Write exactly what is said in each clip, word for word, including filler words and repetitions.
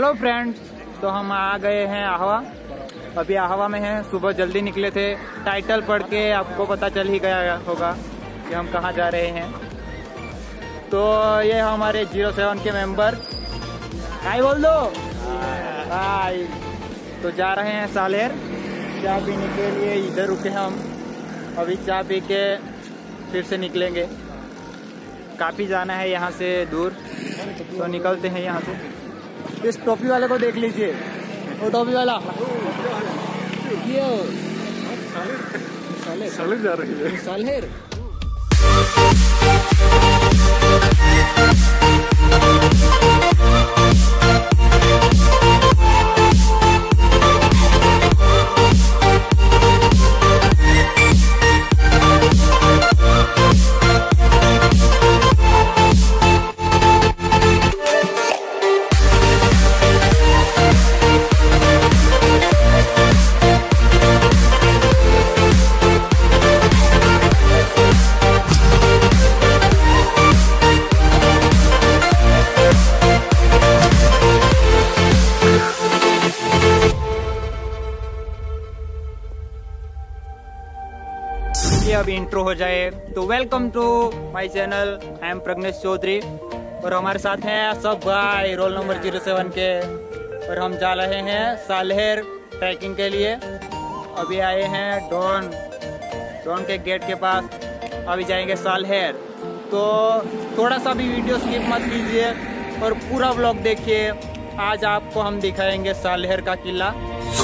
Hello friends, तो हम आ गए हैं आहवा। अभी आहवा में हैं, सुबह जल्दी निकले थे। टाइटल पढ़ के आपको पता चल ही गया होगा कि हम कहाँ जा रहे हैं। तो ये हमारे जीरो सेवन के मेंबर, हाय बोल दो हाय। तो जा रहे हैं सालेर चाय पीने के लिए। इधर रुके हम, अभी चाय पी के फिर से निकलेंगे। काफ़ी जाना है यहाँ से दूर, तो निकलते हैं यहाँ से। इस टोपी वाले को देख लीजिए, वो टोपी वाला ये सालेर सालेर जा रही है सालेर। अभी इंट्रो हो जाए तो welcome to my channel, I am Pragnesh Chaudhary और हमारे साथ हैं सब भाई रोल नंबर जीरो सेवन के। और हम जा रहे हैं सालेर ट्रैकिंग के लिए। अभी आए हैं डॉन डॉन के गेट के पास, अभी जाएंगे सालेर। तो थोड़ा सा भी वीडियो स्किप मत कीजिए और पूरा व्लॉग देखिए। आज आपको हम दिखाएंगे सालेर का किला।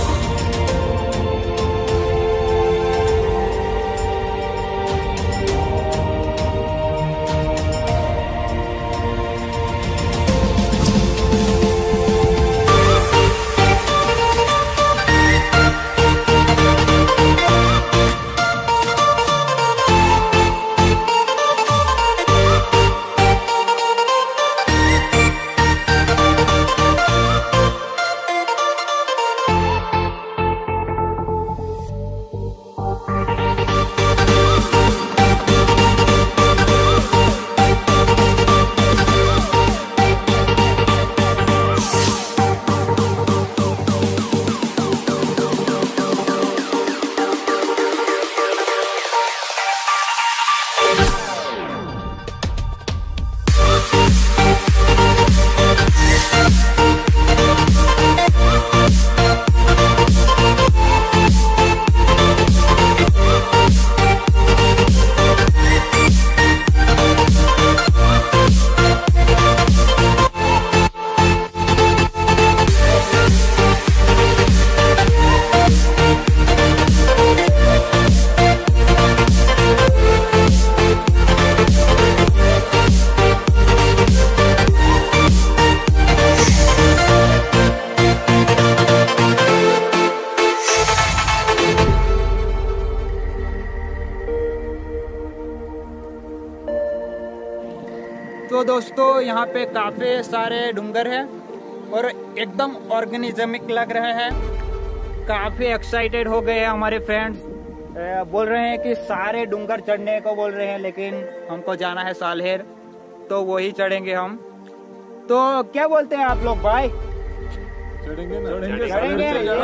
तो दोस्तों यहाँ पे काफी सारे डूंगर हैं और एकदम ऑर्गेनिजमिक लग रहे हैं। काफी एक्साइटेड हो गए हैं हमारे फ्रेंड्स, बोल रहे हैं कि सारे डूंगर चढ़ने को बोल रहे हैं, लेकिन हमको जाना है सालेर तो वही चढ़ेंगे हम। तो क्या बोलते हैं आप लोग भाई? चढ़ेंगे ना? चढ़ेंगे।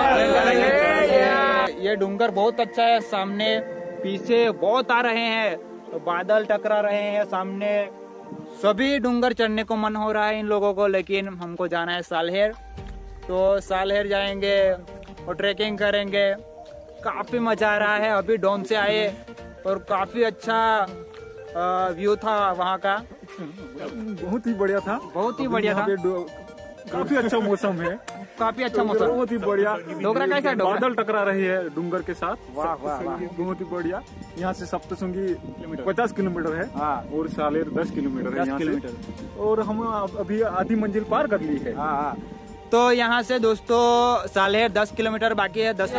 ये, ये डूंगर बहुत अच्छा है, सामने पीछे बहुत आ रहे हैं, तो बादल टकरा रहे हैं सामने। सभी डूंगर चढ़ने को मन हो रहा है इन लोगों को, लेकिन हमको जाना है सालेर। तो सालेर जाएंगे और ट्रैकिंग करेंगे। काफी मजा आ रहा है। अभी डॉन से आए और काफी अच्छा व्यू था वहाँ का, बहुत ही बढ़िया था। बहुत ही बढ़िया था। काफी अच्छा मौसम है, काफी अच्छा मौसम, बहुत ही बढ़िया। डोगरा कैसा है? बादल टकरा रही है डूंगर के साथ। वाह वाह वाह, बहुत ही बढ़िया। यहाँ से सप्तशृंगी पचास किलोमीटर है। हाँ। और सालेर दस किलोमीटर है। दस किलोमीटर और हम अभी आधी मंजिल पार कर ली है। हाँ हाँ। तो यहाँ से दोस्तों सालेर दस किलोमीटर बाकी है। दस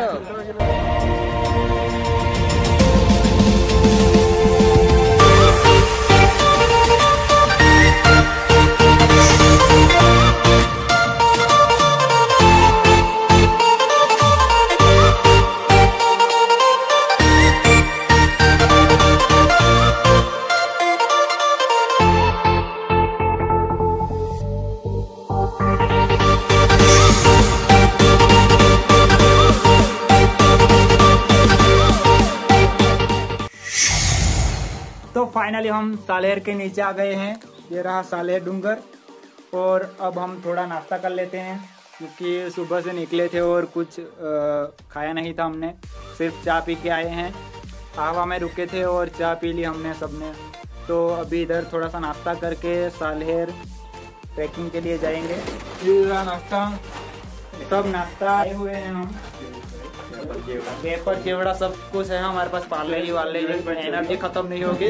तो फाइनली हम सालेर के नीचे आ गए हैं। ये रहा सालेर डूंगर। और अब हम थोड़ा नाश्ता कर लेते हैं, क्योंकि सुबह से निकले थे और कुछ आ, खाया नहीं था हमने, सिर्फ चाय पी के आए हैं। आहवा में रुके थे और चाय पी ली हमने सबने। तो अभी इधर थोड़ा सा नाश्ता करके सालेर ट्रैकिंग के लिए जाएंगे। ये रहा नाश्ता, सब नाश्ता आए हुए हैं हम। पेपर चिवड़ा सब कुछ है हमारे पास। पार्ले जी वाले एनर्जी खत्म नहीं होगी।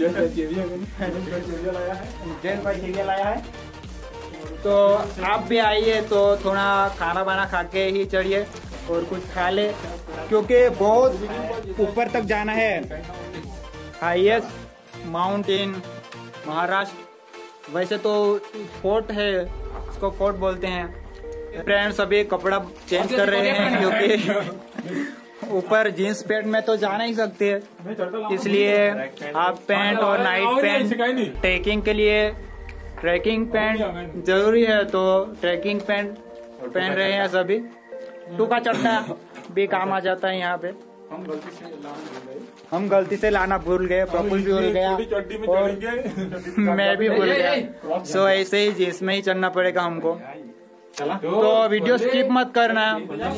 जेल पर चिड़िया लाया है। तो आप भी आइए तो थोड़ा खाना वाना खा के ही चढ़िए और कुछ खा ले, क्योंकि बहुत ऊपर तक जाना है। Highest mountain Maharashtra. वैसे तो फोर्ट है, इसको फोर्ट बोलते हैं। फ्रेंड्स अभी कपड़ा चेंज कर रहे हैं, क्योंकि ऊपर जींस पैंट में तो जा नहीं सकते, इसलिए हाफ पैंट और नाइट पैंट ट्रैकिंग के लिए। ट्रैकिंग पैंट जरूरी है, तो ट्रैकिंग पैंट पहन रहे हैं सभी। टूका चट्टा भी काम आ जाता है यहाँ पे। हम गलती से लाना भूल गए, प्रफुल भी भूल गया और मैं भी भूल गया। सो ऐसे ही जींस में ही चलना पड़ेगा हमको। तो वीडियो स्किप मत करना।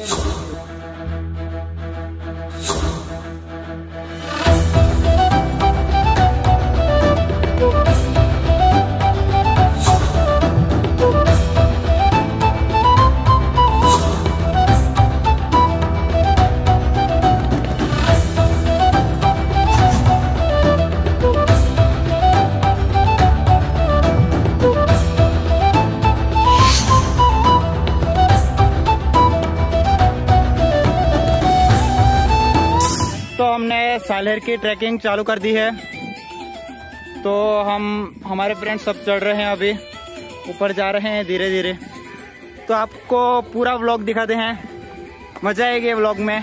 तो हमने सालेर की ट्रैकिंग चालू कर दी है। तो हम हमारे फ्रेंड्स सब चढ़ रहे हैं, अभी ऊपर जा रहे हैं धीरे धीरे। तो आपको पूरा व्लॉग दिखाते हैं, मजा आएगी व्लॉग में।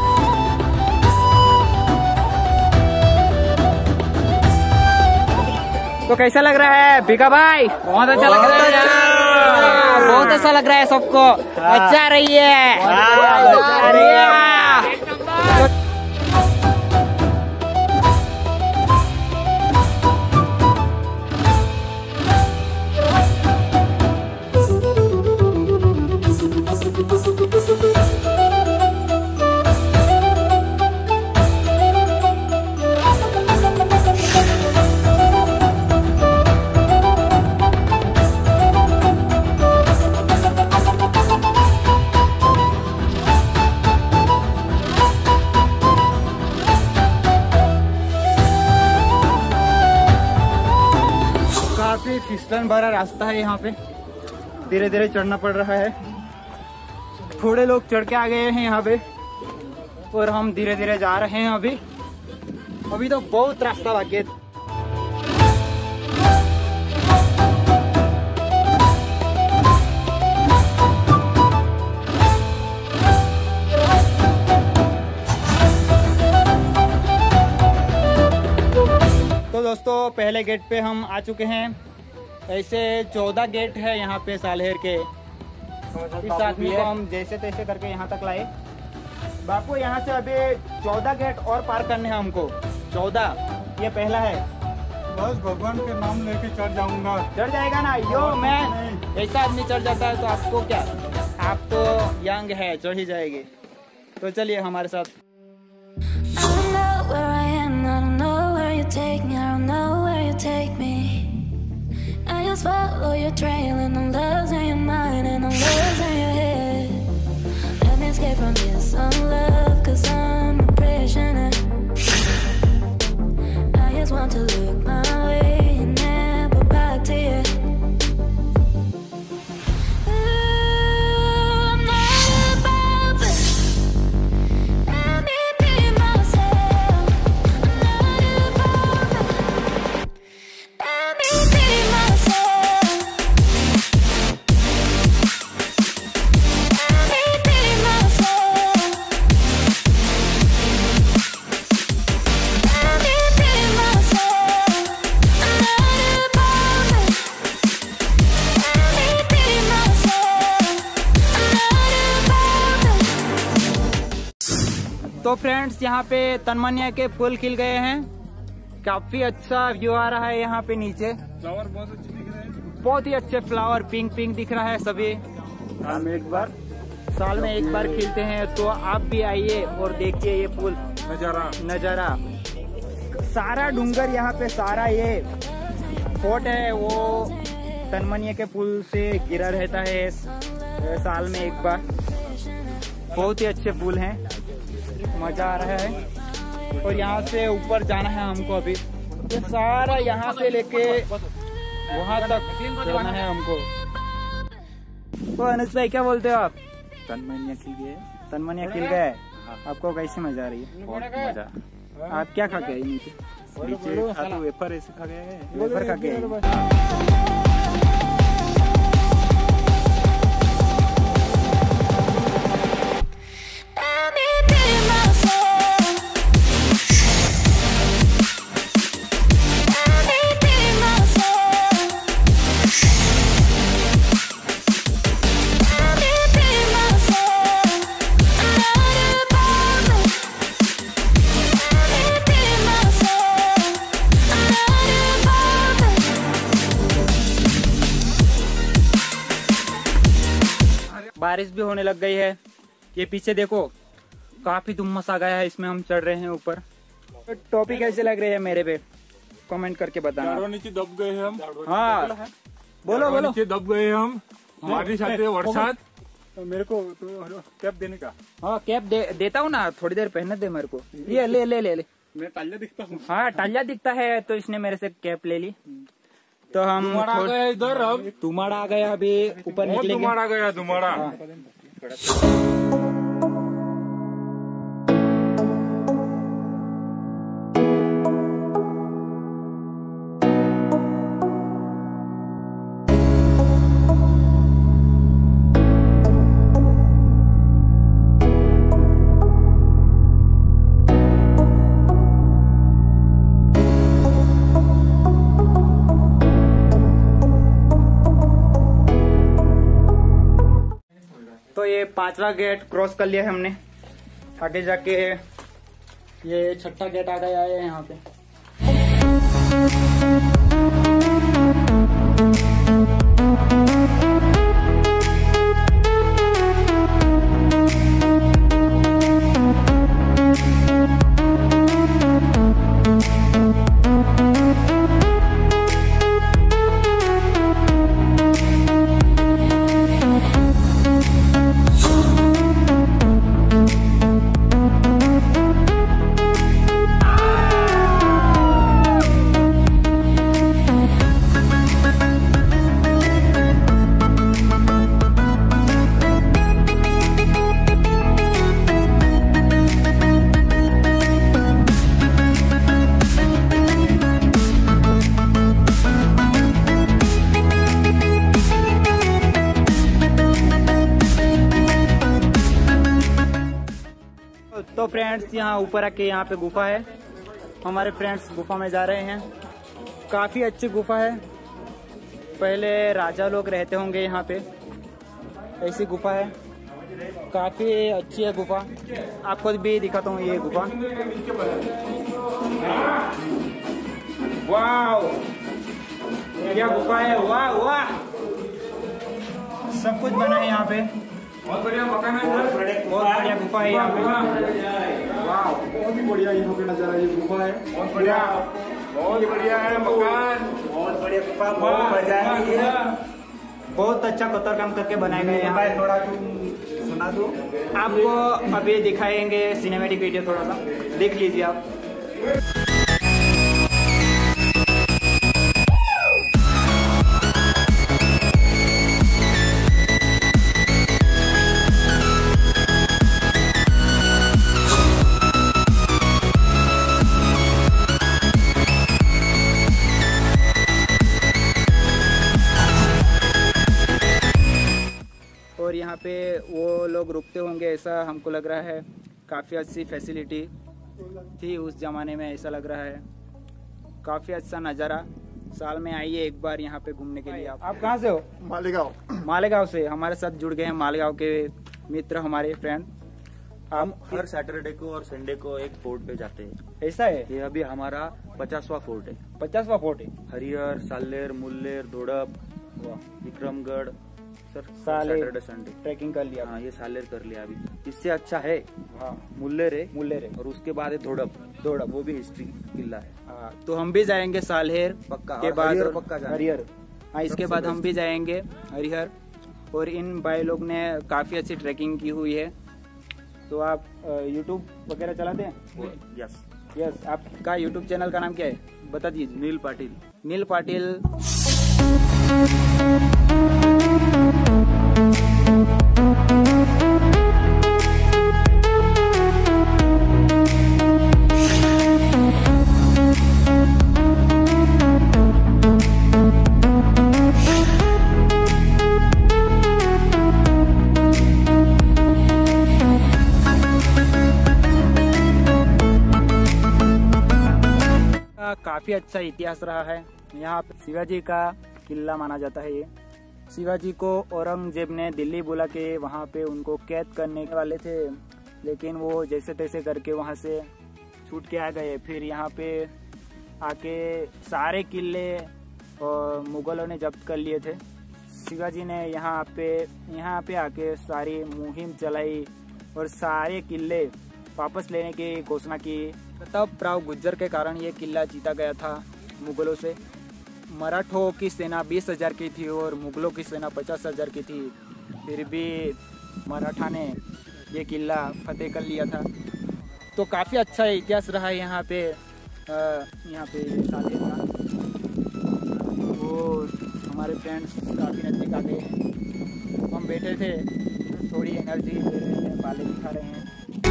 तो कैसा लग रहा है भीखा भाई? बहुत अच्छा लग रहा है, बहुत अच्छा लग रहा है सबको। अच्छा रही है। काफी फिसलन भरा रास्ता है यहाँ पे, धीरे धीरे चढ़ना पड़ रहा है। थोड़े लोग चढ़ के आ गए हैं यहाँ पे और हम धीरे धीरे जा रहे हैं। अभी अभी तो बहुत रास्ता बाकी है। तो दोस्तों पहले गेट पे हम आ चुके हैं। ऐसे चौदह गेट है यहाँ पे सालेर के। इस आदमी को हम जैसे तैसे करके यहाँ तक लाए। बापू यहाँ से अभी चौदह गेट और पार करने हैं हमको। चौदह, ये पहला है। बस भगवान के नाम लेके चढ़ जाऊंगा। चढ़ जाएगा ना यो मैं। ऐसा आदमी चढ़ जाता है तो आपको क्या, आप तो यंग है, चढ़ ही जाएंगे। तो चलिए हमारे साथ। Take me, I don't know where you take me. I just follow your trail and I'm losing your mind and I'm losing your head. Let me escape from this unlove, cause I'm a prisoner. I just want to look my way and never back to you. तो friends यहाँ पे तनमनिया के फूल खिल गए हैं। काफी अच्छा view आ रहा है यहाँ पे नीचे। फ्लावर बहुत अच्छे दिख रहे हैं, बहुत ही अच्छे फ्लावर पिंक पिंक दिख रहा है सभी। हम एक बार साल में एक बार खिलते हैं, तो आप भी आइए और देखिए ये पुल नजारा नजारा। सारा डूंगर यहाँ पे, सारा ये फोर्ट है वो तनमनिया के पुल से गिरा रहता है साल में एक बार। बहुत ही अच्छे पुल हैं, मजा आ रहा है। और यहाँ से ऊपर जाना है हमको अभी। ये सारा यहाँ से लेके वहाँ तक जाना है हमको। तो अनुज भाई क्या बोलते हो आप? तनमनिया खिल गए, तनमनिया खिल गए। आपको कैसी मजा आ रही है? बहुत मजा। आप क्या खा के आई नीचे? नीचे खा तो वेफर ऐसे खा गए, वेफर खा के आई। बारिश भी होने लग गई है। ये पीछे देखो काफी धुम्मस आ गया है, इसमें हम चढ़ रहे हैं ऊपर। तो टोपी कैसे लग रही है मेरे पे? कमेंट करके बताना। नीचे दब गए हम। हाँ बोलो बोलो। नीचे दब गए हम, बारिश आते है, बरसात। मेरे को तो कैप देने का। हाँ कैप दे, देता हूँ ना, थोड़ी देर पहनने दे मेरे को। ये ले ले ले ले। मैं तालिया दिखता हूँ। हाँ टालिया दिखता है, तो इसने मेरे से कैप ले ली। तो हम आ गया इधर, अब तुम्हारा आ गया, अभी ऊपर निकलेंगे। तुम्हारा गया तुम्हारा। तो ये पांचवा गेट क्रॉस कर लिया हमने। आगे जाके ये छठा गेट आ गया है यहाँ पे। तो फ्रेंड्स यहाँ ऊपर आके यहाँ पे गुफा है। हमारे फ्रेंड्स गुफा में जा रहे हैं। काफी अच्छी गुफा है, पहले राजा लोग रहते होंगे यहाँ पे। ऐसी गुफा है, काफी अच्छी है गुफा। आपको भी दिखाता हूँ ये गुफा। वाह क्या गुफा है, वाह वाह। सब कुछ बना है यहाँ पे, बहुत बढ़िया मकान है, बहुत बढ़िया गुफा है यहाँ पे। वाह बहुत ही बढ़िया यहाँ पे नजारा, ये गुफा है बहुत बढ़िया, बहुत बढ़िया है मकान, बहुत बढ़िया गुफा, बहुत मजा है। बहुत अच्छा कतर काम करके बनाए गए हैं। थोड़ा तुम सुना दो। आपको अभी दिखाएंगे सिनेमैटिक वीडियो, थोड़ा सा देख लीजिए आप। और यहाँ पे वो लोग रुकते होंगे ऐसा हमको लग रहा है। काफ़ी अच्छी फैसिलिटी थी उस ज़माने में, ऐसा लग रहा है। काफ़ी अच्छा नज़ारा। साल में आइए एक बार यहाँ पे घूमने के लिए। आप आप कहाँ से हो? मालेगांव। मालेगांव से हमारे साथ जुड़ गए हैं मालेगांव के मित्र, हमारे फ्रेंड। हम हर सैटरडे को और संडे को एक फोर्ट पे जाते हैं। ऐसा है, ये अभी हमारा पचासवां फोर्ट है। पचासवा फोर्ट है। हरिहर, सालेर, मुल्लेर, धोड़प, विक्रमगढ़ सर सालेर सैटरडे संडे ट्रैकिंग कर लिया। हाँ, ये सालेर कर लिया अभी। इससे अच्छा है हाँ, मुल्लेर है, मुल्लेर है और उसके बाद है धोड़प। धोड़प, वो भी हिस्ट्री किला है। हाँ, तो हम भी जाएंगे सालेर पक्का, के और बाद हरिहर पक्का जाना। हरिहर। हाँ, इसके सबसे बाद हम बेस्ट। भी जाएंगे हरिहर। और इन भाई लोग ने काफी अच्छी ट्रैकिंग की हुई है। तो आप यूट्यूब वगैरह चलाते हैं? Yes, yes. आपका यूट्यूब चैनल का नाम क्या है, बता दीजिए। नील पाटिल। नील पाटिल। काफी अच्छा इतिहास रहा है। यहाँ पे शिवाजी का किला माना जाता है। ये शिवाजी को औरंगजेब ने दिल्ली बुला के वहाँ पे उनको कैद करने वाले थे, लेकिन वो जैसे तैसे करके वहाँ से छूट के आ गए। फिर यहाँ पे आके सारे किले और मुगलों ने जब्त कर लिए थे। शिवाजी ने यहाँ पे यहाँ पे आके सारी मुहिम चलाई और सारे किले वापस लेने की घोषणा की। प्रतापराव गुर्जर के कारण ये किला जीता गया था मुगलों से। मराठों की सेना बीस हजार की थी और मुगलों की सेना पचास हजार की थी। फिर भी मराठा ने ये किला फतेह कर लिया था। तो काफ़ी अच्छा इतिहास रहा है यहाँ पे। यहाँ पे सालेर का वो हमारे फ्रेंड्स काफ़ी नज़दीक आ गए हैं। हम बैठे थे, थोड़ी एनर्जी ले रहे हैं, बाले दिखा रहे हैं।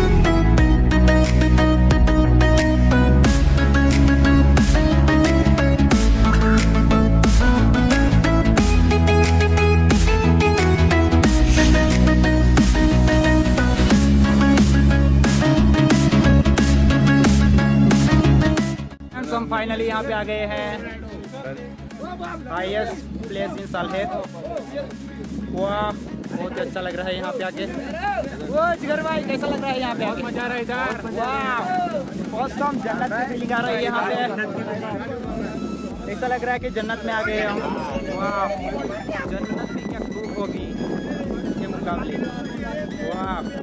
हम फाइनली यहाँ पे आ गए हैं, हाईएस्ट प्लेस इन सालेर। वाह, बहुत अच्छा लग रहा है यहाँ पे आके। वो जिगर भाई, कैसा लग रहा है यहाँ पे आके? मजा आ रहा है इधर। वाह, औसम, जन्नत की फीलिंग आ रही है यहाँ पे। ऐसा लग रहा है कि जन्नत में आ गए हम। वाह, जन्नत में क्या खूब होगी इसके मुकाबले। वाह,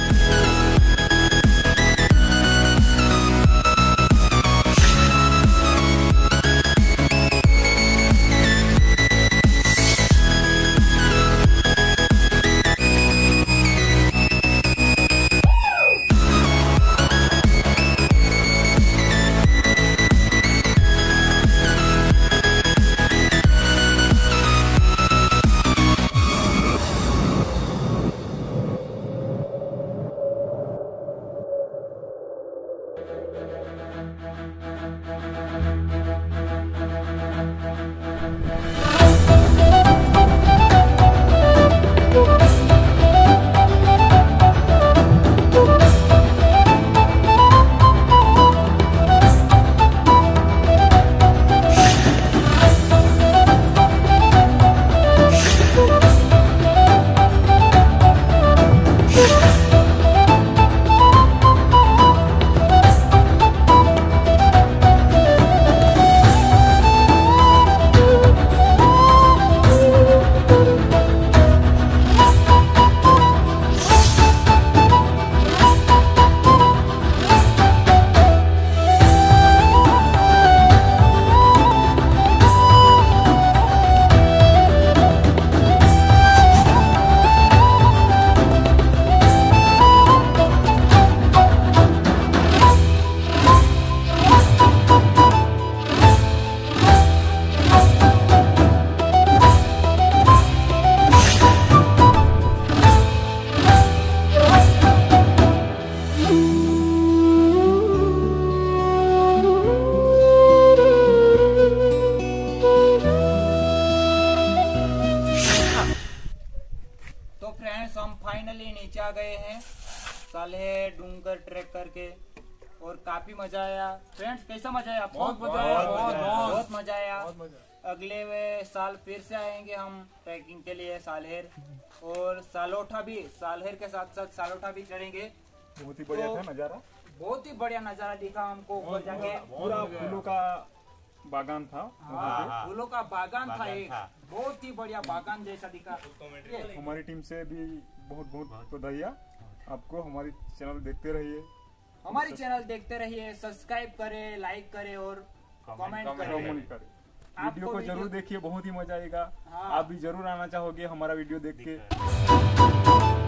आ गए हैं सालेर डूंगर ट्रैक करके और काफी मजा आया। फ्रेंड्स कैसा मजा आया? बहुत मजा आया, बहुत बहुत मजा आया। अगले साल फिर से आएंगे हम ट्रैकिंग के लिए सालेर, और सालोठा भी, सालेर के साथ साथ सालोठा भी चढ़ेंगे। बहुत ही बढ़िया तो- था नजारा। बहुत ही बढ़िया नजारा दिखा हमको ऊपर जाके। पूरा फूलों का बागान था। हाँ, फूलों का बागान था एक, बहुत ही बढ़िया बागान जैसा दिखा। ये हमारी टीम से भी बहुत बहुत बधाइयाँ आपको। हमारी चैनल देखते रहिए, हमारी चैनल देखते रहिए, सब्सक्राइब करें, लाइक करें और कमेंट करें। कमेंट करें। आपको वीडियो को वीडियो- जरूर देखिए, बहुत ही मजा आएगा। हाँ। आप भी जरूर आना चाहोगे हमारा वीडियो देख के।